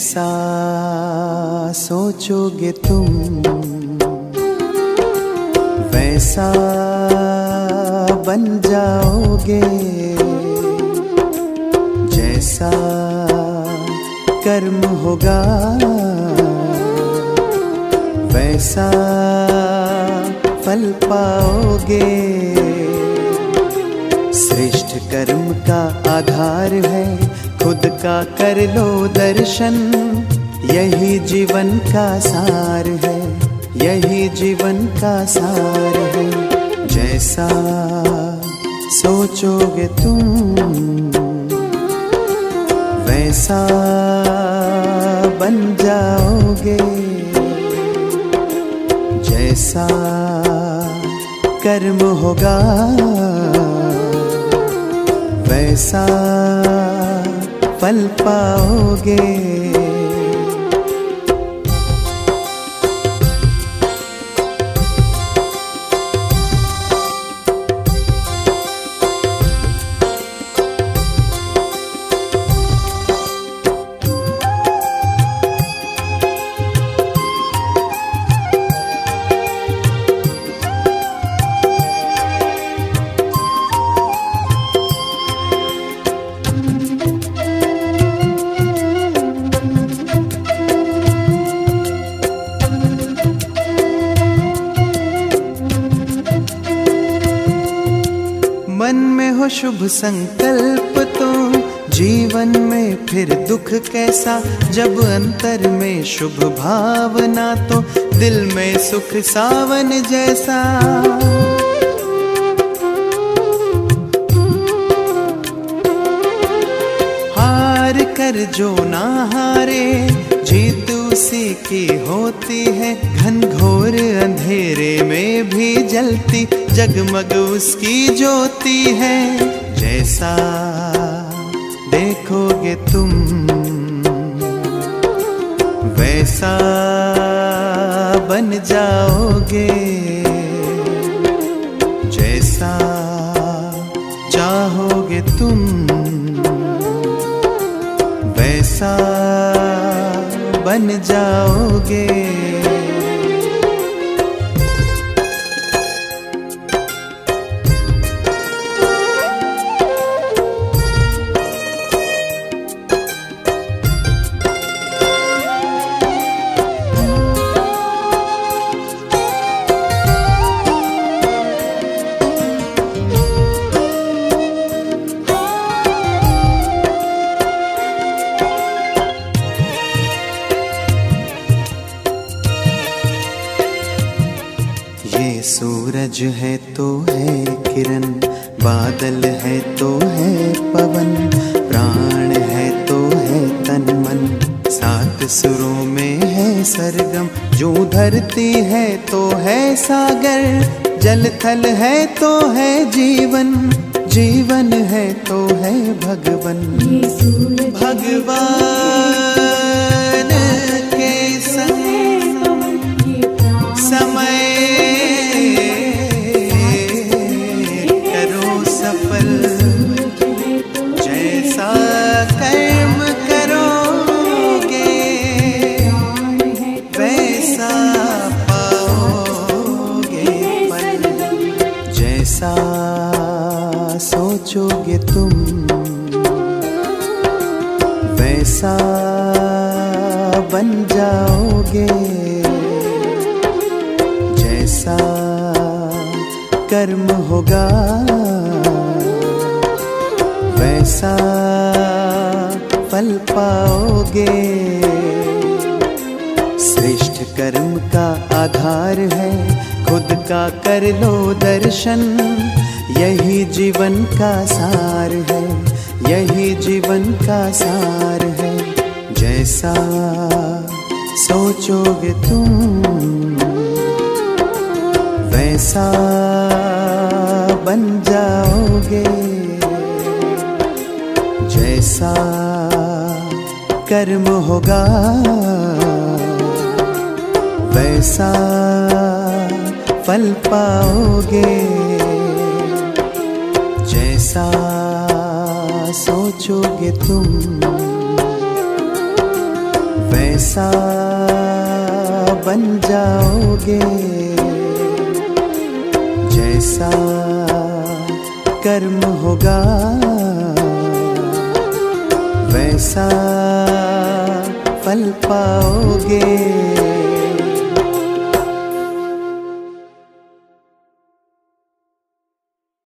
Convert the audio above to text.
जैसा सोचोगे तुम वैसा बन जाओगे, जैसा कर्म होगा वैसा फल पाओगे। श्रेष्ठ कर्म का आधार है खुद का कर लो दर्शन, यही जीवन का सार है, यही जीवन का सार है। जैसा सोचोगे तुम वैसा बन जाओगे, जैसा कर्म होगा वैसा फल पाओगे। मन में हो शुभ संकल्प तो जीवन में फिर दुख कैसा, जब अंतर में शुभ भावना तो दिल में सुख सावन जैसा। हार कर जो ना हारे जीत उसी की होती है, घनघोर अंधेरे में भी जलती जगमग उसकी ज्योति है। जैसा देखोगे तुम वैसा बन जाओगे, जैसा चाहोगे तुम वैसा बन जाओगे। ये सूरज है तो है किरण, बादल है तो है पवन, प्राण है तो है तन मन, सात सुरों में है सरगम। जो धरती है तो है सागर, जल थल है तो है जीवन, जीवन है तो है भगवन। भगवान के संग समय जैसा कर्म करोगे वैसा पाओगे फल। जैसा सोचोगे तुम वैसा बन जाओगे, जैसा कर्म होगा वैसा फल पाओगे। श्रेष्ठ कर्म का आधार है खुद का कर लो दर्शन, यही जीवन का सार है, यही जीवन का सार है। जैसा सोचोगे तुम वैसा बन जाओगे, जैसा कर्म होगा वैसा फल पाओगे। जैसा सोचोगे तुम वैसा बन जाओगे जैसा कर्म होगा, वैसा फल पाओगे।